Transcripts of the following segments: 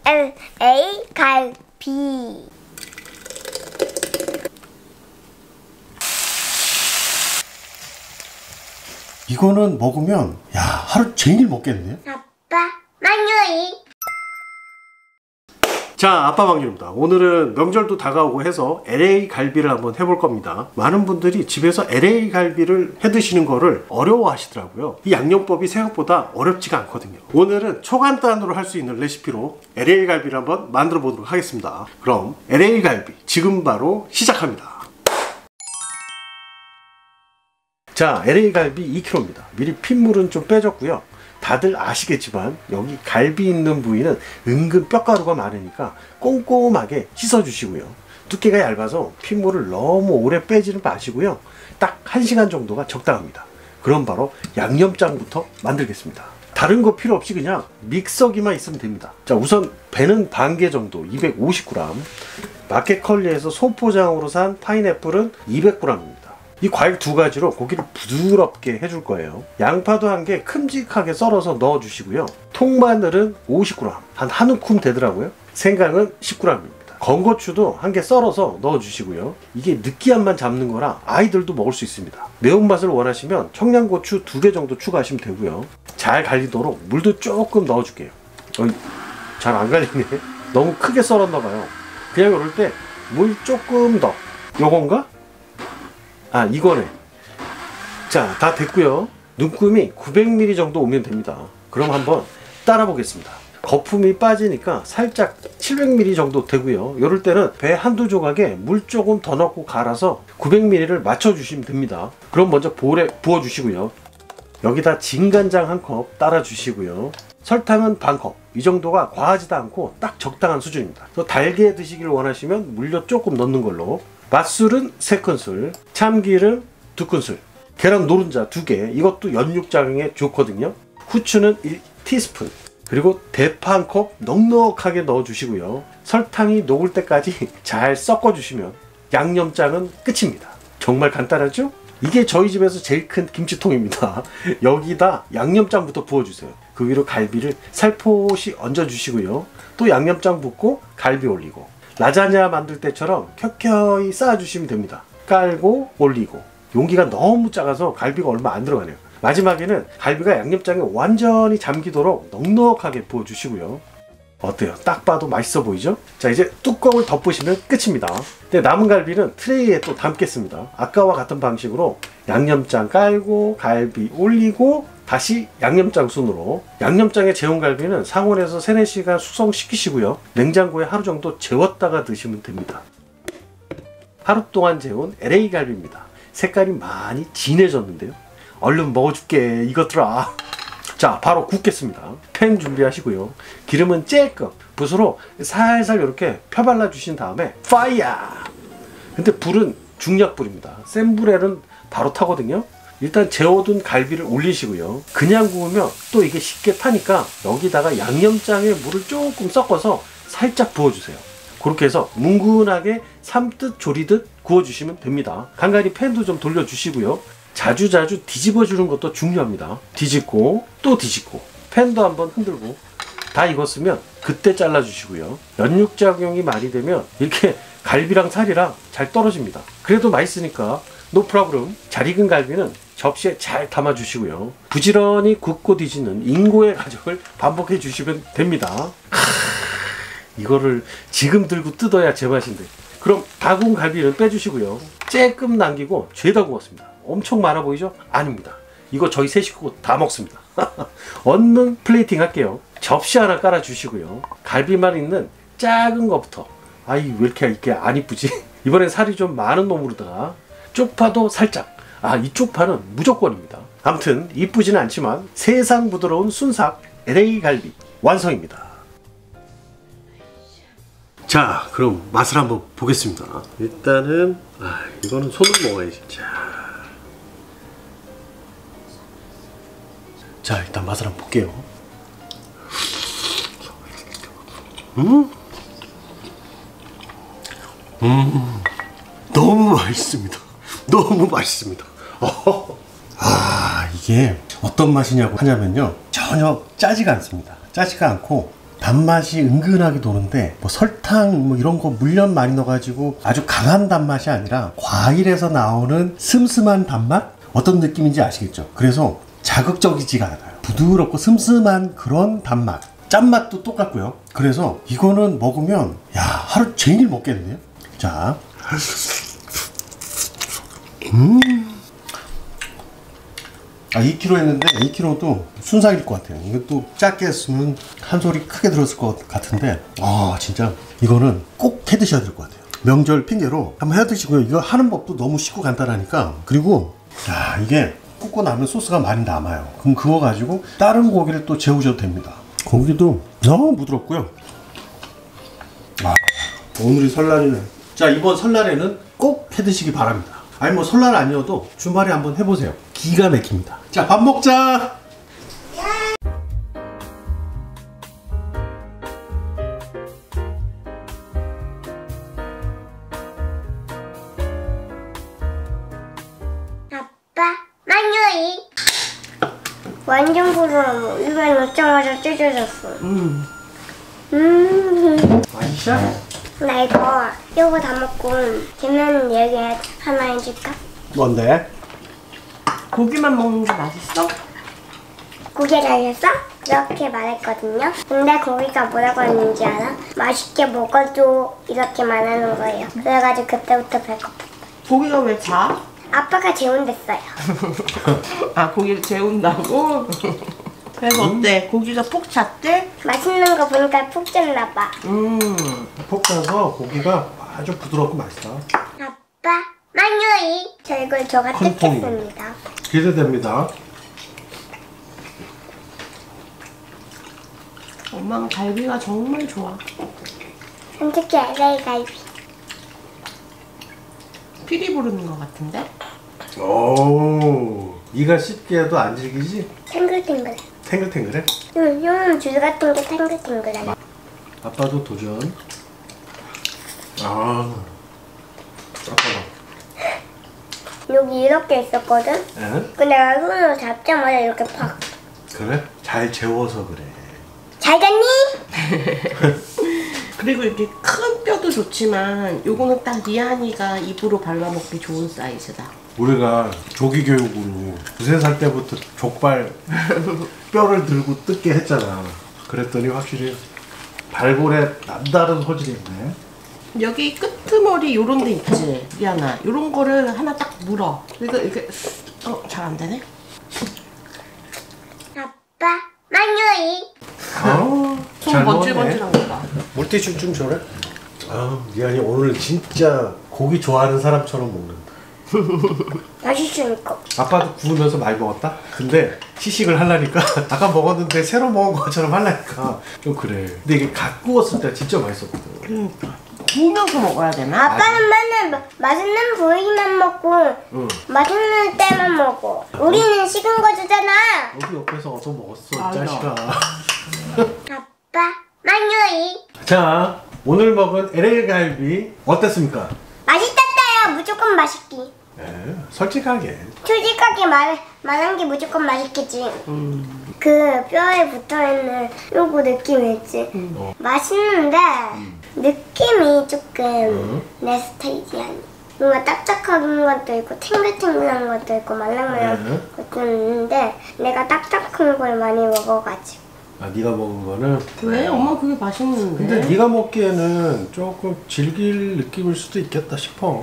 LA 갈비. 이거는 먹으면 야 하루 종일 먹겠네요. 아빠 만유이. 자, 아빠 방유입니다. 오늘은 명절도 다가오고 해서 LA 갈비를 한번 해볼 겁니다. 많은 분들이 집에서 LA 갈비를 해 드시는 거를 어려워 하시더라고요. 이 양념법이 생각보다 어렵지가 않거든요. 오늘은 초간단으로 할 수 있는 레시피로 LA 갈비를 한번 만들어 보도록 하겠습니다. 그럼 LA 갈비 지금 바로 시작합니다. 자, LA 갈비 2kg입니다. 미리 핏물은 좀 빼줬고요. 다들 아시겠지만 여기 갈비 있는 부위는 은근 뼈가루가 많으니까 꼼꼼하게 씻어 주시고요. 두께가 얇아서 핏물을 너무 오래 빼지는 마시고요. 딱 1시간 정도가 적당합니다. 그럼 바로 양념장부터 만들겠습니다. 다른 거 필요 없이 그냥 믹서기만 있으면 됩니다. 자, 우선 배는 반 개 정도 250g, 마켓컬리에서 소포장으로 산 파인애플은 200g입니다. 이 과일 두 가지로 고기를 부드럽게 해줄 거예요. 양파도 한 개 큼직하게 썰어서 넣어 주시고요. 통마늘은 50g, 한 움큼 되더라고요. 생강은 10g입니다. 건고추도 한 개 썰어서 넣어 주시고요. 이게 느끼함만 잡는 거라 아이들도 먹을 수 있습니다. 매운맛을 원하시면 청양고추 2개 정도 추가하시면 되고요. 잘 갈리도록 물도 조금 넣어 줄게요. 잘 안 갈리네. 너무 크게 썰었나 봐요. 그냥 이럴 때 물 조금 더. 요건가? 아, 이거네. 자, 다 됐고요. 눈금이 900ml 정도 오면 됩니다. 그럼 한번 따라 보겠습니다. 거품이 빠지니까 살짝 700ml 정도 되고요. 이럴 때는 배 한두 조각에 물 조금 더 넣고 갈아서 900ml를 맞춰 주시면 됩니다. 그럼 먼저 볼에 부어 주시고요. 여기다 진간장 1컵 따라 주시고요. 설탕은 반컵. 이 정도가 과하지도 않고 딱 적당한 수준입니다. 더 달게 드시길 원하시면 물엿 조금 넣는 걸로. 맛술은 3큰술, 참기름 2큰술, 계란 노른자 2개, 이것도 연육장에 좋거든요. 후추는 1티스푼, 그리고 대파 1컵 넉넉하게 넣어주시고요. 설탕이 녹을 때까지 잘 섞어주시면 양념장은 끝입니다. 정말 간단하죠? 이게 저희 집에서 제일 큰 김치통입니다. 여기다 양념장부터 부어주세요. 그 위로 갈비를 살포시 얹어주시고요. 또 양념장 붓고 갈비 올리고, 라자냐 만들 때처럼 켜켜이 쌓아주시면 됩니다. 깔고 올리고. 용기가 너무 작아서 갈비가 얼마 안 들어가네요. 마지막에는 갈비가 양념장에 완전히 잠기도록 넉넉하게 부어주시고요. 어때요? 딱 봐도 맛있어 보이죠? 자, 이제 뚜껑을 덮으시면 끝입니다. 근데 남은 갈비는 트레이에 또 담겠습니다. 아까와 같은 방식으로 양념장 깔고 갈비 올리고 다시 양념장 순으로. 양념장에 재운 갈비는 상온에서 3-4시간 숙성시키시고요. 냉장고에 하루 정도 재웠다가 드시면 됩니다. 하루 동안 재운 LA 갈비입니다. 색깔이 많이 진해졌는데요. 얼른 먹어줄게 이것들아. 자, 바로 굽겠습니다. 팬 준비하시고요. 기름은 쬐끔 붓으로 살살 이렇게 펴발라 주신 다음에 파이어! 근데 불은 중약불입니다. 센 불에는 바로 타거든요. 일단 재워둔 갈비를 올리시고요. 그냥 구우면 또 이게 쉽게 타니까 여기다가 양념장에 물을 조금 섞어서 살짝 부어주세요. 그렇게 해서 뭉근하게 삶듯 조리듯 구워주시면 됩니다. 간간히 팬도 좀 돌려주시고요. 자주자주 뒤집어주는 것도 중요합니다. 뒤집고 또 뒤집고 팬도 한번 흔들고. 다 익었으면 그때 잘라주시고요. 연육작용이 많이 되면 이렇게 갈비랑 살이랑 잘 떨어집니다. 그래도 맛있으니까 노 프로블럼. 잘 익은 갈비는 접시에 잘 담아주시고요. 부지런히 굽고 뒤집는 인고의 과정을 반복해 주시면 됩니다. 이거를 지금 들고 뜯어야 제맛인데. 그럼 다 구운 갈비는 빼주시고요. 쬐끔 남기고 죄다 구웠습니다. 엄청 많아 보이죠? 아닙니다. 이거 저희 세 식구 다 먹습니다. 얼른 플레이팅 할게요. 접시 하나 깔아 주시고요. 갈비만 있는 작은 거부터. 아이, 왜 이렇게 안 이쁘지? 이번엔 살이 좀 많은 놈으로다가 쪽파도 살짝. 이 쪽파는 무조건입니다. 아무튼 이쁘지는 않지만 세상 부드러운 순삭 LA 갈비 완성입니다. 자, 그럼 맛을 한번 보겠습니다. 일단은 이거는 손으로 먹어야지. 자, 일단 맛을 한번 볼게요. 너무 맛있습니다. 너무 맛있습니다. 이게 어떤 맛이냐고 하냐면요, 전혀 짜지가 않습니다. 짜지가 않고 단맛이 은근하게 도는데 뭐 설탕 뭐 이런 거 물엿 많이 넣어가지고 아주 강한 단맛이 아니라 과일에서 나오는 슴슴한 단맛? 어떤 느낌인지 아시겠죠? 그래서 자극적이지가 않아요. 부드럽고 슴슴한 그런 단맛. 짠맛도 똑같고요. 그래서 이거는 먹으면 야 하루 종일 먹겠는데요. 자, 아 2kg 했는데 2kg도 순삭일 것 같아요. 이것도 작게 했으면 한 소리 크게 들었을 것 같은데 아 진짜 이거는 꼭 해 드셔야 될 것 같아요. 명절 핑계로 한번 해 드시고요. 이거 하는 법도 너무 쉽고 간단하니까. 그리고 야 이게 굽고 나면 소스가 많이 남아요. 그럼 그거 가지고 다른 고기를 또 재우셔도 됩니다. 고기도 너무 부드럽고요. 아, 오늘이 설날이네. 자, 이번 설날에는 꼭 해 드시기 바랍니다. 아니 뭐 설날 아니어도 주말에 한번 해보세요. 기가 막힙니다. 자, 밥 먹자. 아빠, 만유이. 완전 부드러워. 입에 넣자마자 찢어졌어. 맛있어? 나 이거 다 먹고 재밌는 얘기 하나 해줄까? 뭔데? 고기만 먹는 게 맛있어? 고기 달렸어? 그렇게 말했거든요. 근데 고기가 뭐라고 했는지 알아? 맛있게 먹어줘 이렇게 말하는 거예요. 그래가지고 그때부터 배고파. 고기가 왜 자? 아빠가 재운댔어요. 아, 고기를 재운다고? 그래서 어때? 고기가 푹 찼대? 맛있는 거 보니까 푹 잤나 봐. 푹 짜서 고기가 아주 부드럽고 맛있다. 아빠, 만유이. 저 이걸 저가 콘통이. 뜯겠습니다. 기대됩니다. 엄마는 갈비가 정말 좋아. 특히 LA 갈비. 피리 부르는 것 같은데? 오, 이가 씹게 해도 안 질기지? 탱글탱글해. 탱글탱글해? 응, 용 줄 같은 게 탱글탱글해. 아빠도 도전. 아, 아빠가. 여기 이렇게 있었거든? 에? 근데 내가 손으로 잡자마자 이렇게 팍. 그래? 잘 재워서 그래. 잘 갔니? 그리고 이렇게 큰 뼈도 좋지만 요거는 딱 리안이가 입으로 발라먹기 좋은 사이즈다. 우리가 조기 교육으로 2~3살 때부터 족발 뼈를 들고 뜯게 했잖아. 그랬더니 확실히 발골에 남다른 소질이 있네. 여기 끄트머리 요런 데 있지, 리안아. 요런 거를 하나 딱 물어. 그래서 이렇게 잘 안 되네. 아빠, 만유이. 손 번질번질한 거 봐. 물티슈 좀 줘라. 아, 미안해. 오늘 진짜 고기 좋아하는 사람처럼 먹는다. 맛있으니까. 아빠도 구우면서 많이 먹었다? 근데 시식을 하려니까 아까 먹었는데 새로 먹은 것처럼 하려니까 좀 그래. 근데 이게 갓 구웠을 때 진짜 맛있었거든. 그러니까. 구우면서 먹어야 되나? 아빠는 맨날 맛있는 부위만 먹고 응. 맛있는 때만 먹어. 우리는 식은 거 주잖아. 여기 옆에서 얻어 먹었어, 이 맞아. 자식아. 아빠, 만유이. 자, 오늘 먹은 LA 갈비 어땠습니까? 맛있었어요. 무조건 맛있기. 네, 솔직하게. 솔직하게 말한 게 무조건 맛있겠지. 그 뼈에 붙어있는 요거 느낌 있지? 맛있는데 느낌이 조금 내 스타일이 아니야. 뭔가 딱딱한 것도 있고 탱글탱글한 것도 있고 말랑말랑한 것도 있는데 내가 딱딱한 걸 많이 먹어가지고. 아, 네가 먹은 거는? 왜? 엄마 그게 맛있는데. 근데 네가 먹기에는 조금 질길 느낌일 수도 있겠다 싶어.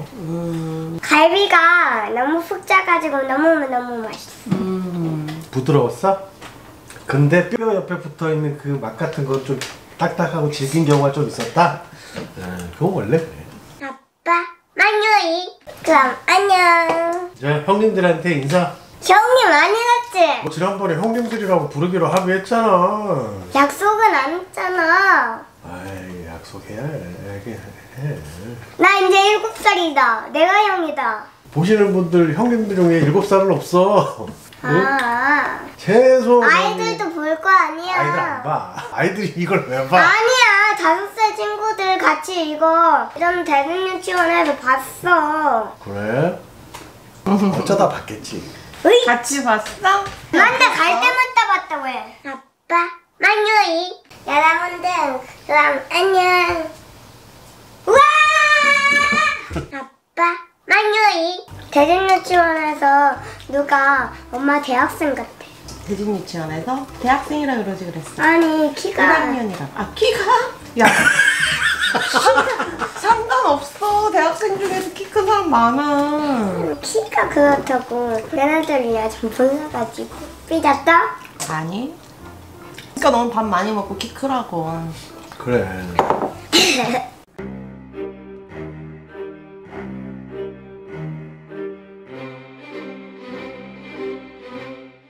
갈비가 너무 푹 짜가지고 너무 맛있어. 부드러웠어? 근데 뼈 옆에 붙어있는 그 맛 같은 건 좀 딱딱하고 질긴 경우가 좀 있었다? 그건 원래 그래. 아빠, 만유이. 그럼 안녕. 자, 형님들한테 인사. 형님 많이 났지? 지난번에 형님들이라고 부르기로 합의했잖아. 약속은 안 했잖아. 아이, 약속해야 해. 나 이제 7살이다. 내가 형이다. 보시는 분들 형님들 중에 7살은 없어. 응? 아, 최소 아이들도 볼 거 아니야. 아이들 안 봐. 아이들이 이걸 왜 봐? 아니야. 5살 친구들 같이 이거 이런 대중 유치원에서 봤어. 그래? 어쩌다 봤겠지. 같이 봤어? 난데 갈 때마다 봤다 왜? 아빠, 만유이. 여러분들 그럼 안녕. 우와! 아빠 만유이. 대전유치원에서 누가 엄마 대학생 같아. 대진유치원에서 대학생이라 그러지 그랬어. 아니 키가 1학년이라. 아 키가? 야 상관없어. 대학생 중에서 키 큰 사람 많아. 키가 그렇다고 얘네들이야 좀 불러가지고 삐졌다? 아니. 그러니까 넌 밥 많이 먹고 키 크라고. 그래.